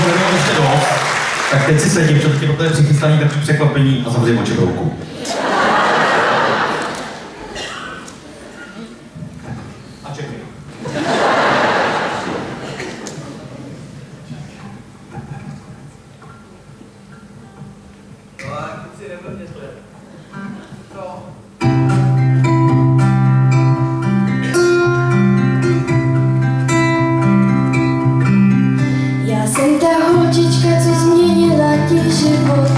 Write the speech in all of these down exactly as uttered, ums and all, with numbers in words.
bylo ještě dost, tak teď si sedím, protože pro to je přichystaný takový překvapení a zavřím oči brouku. A čekej. No a teď si nevrně to je. No. Já jsem ta holčička, co změnila ti život.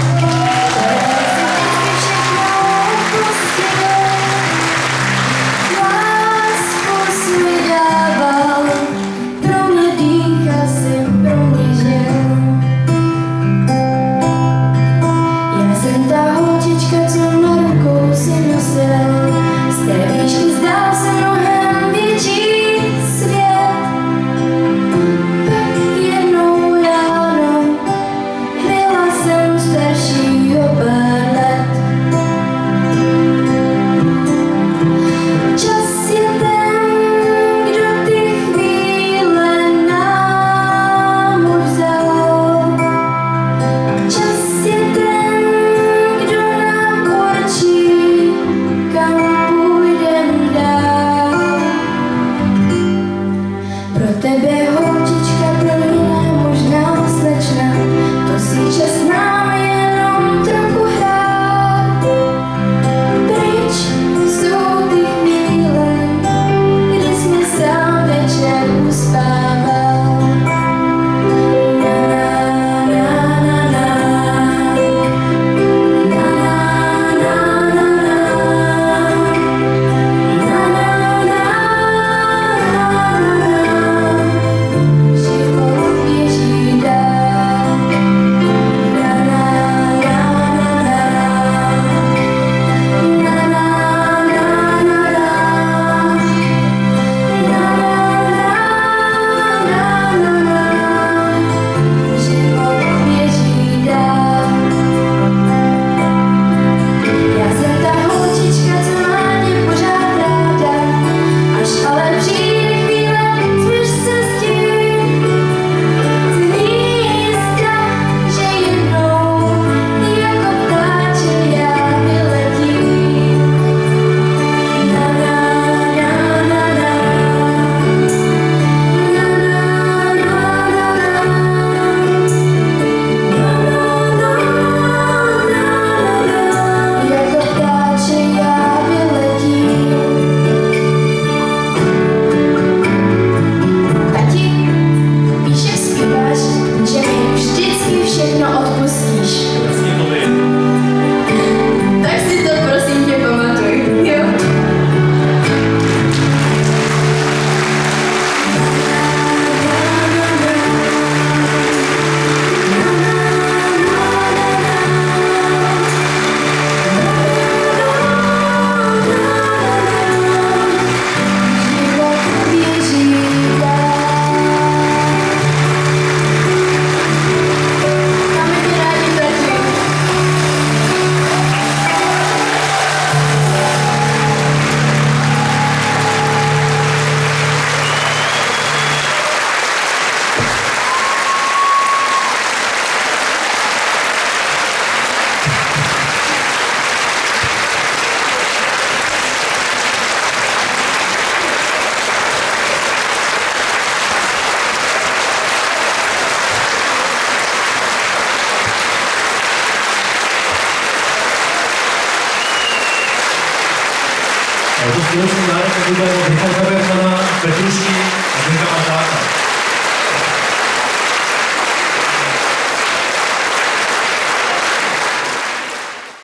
Je to společný nárok, který bude od Michala Bermana, Petrušky a Zdenka Matáka.